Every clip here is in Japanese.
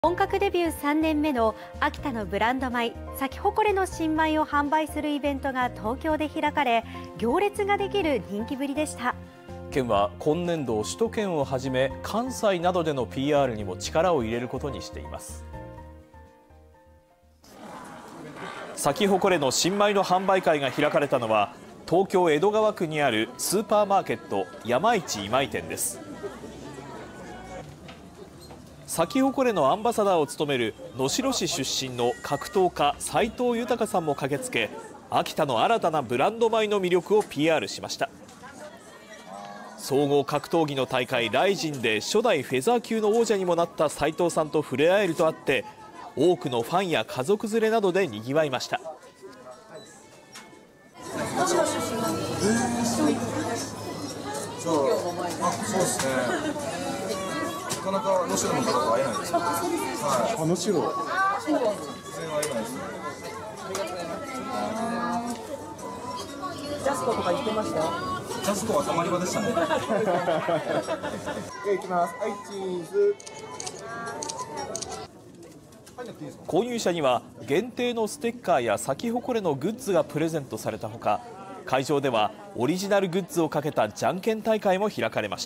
本格デビュー3年目の秋田のブランド米サキホコレの新米を販売するイベントが東京で開かれ、行列ができる人気ぶりでした。 県は今年度首都圏をはじめ関西などでの PR にも力を入れることにしています。サキホコレの新米の販売会が開かれたのは東京江戸川区にあるスーパーマーケット山市今井店です。サキホコレのアンバサダーを務める能代市出身の格闘家斉藤豊さんも駆けつけ、秋田の新たなブランド米の魅力を PR しました。総合格闘技の大会ライジンで初代フェザー級の王者にもなった斉藤さんと触れ合えるとあって、多くのファンや家族連れなどでにぎわいました。 そうですね。なかなか能代の方と会えないですね。はい。能代。全然会えないですね。 ジャスコとか言ってました？ ジャスコはたまり場でしたね。いきます。はい、チーズ。 購入者には限定のステッカーやサキホコレのグッズがプレゼントされたほか、会場ではオリジナルグッズをかけたじゃんけん大会も開かれました。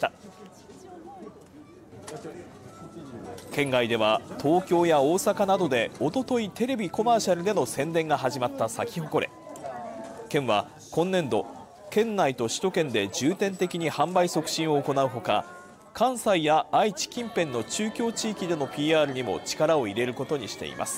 県外では東京や大阪などでおとといテレビコマーシャルでの宣伝が始まったサキホコレ。県は今年度県内と首都圏で重点的に販売促進を行うほか、関西や愛知近辺の中京地域での PR にも力を入れることにしています。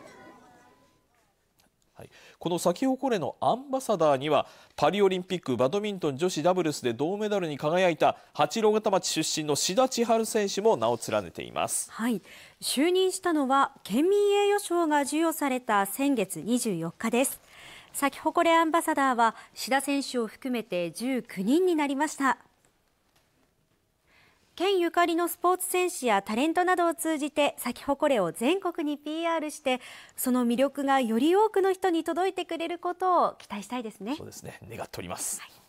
このサキホコレのアンバサダーにはパリオリンピックバドミントン女子ダブルスで銅メダルに輝いた八郎潟町出身の志田千陽選手も名を連ねています。 はい、就任したのは県民栄誉賞が授与された先月24日です。サキホコレアンバサダーは志田選手を含めて19人になりました。県ゆかりのスポーツ選手やタレントなどを通じてサキホコレを全国に PR して、その魅力がより多くの人に届いてくれることを期待したいですね。 そうですね、願っております。 はい。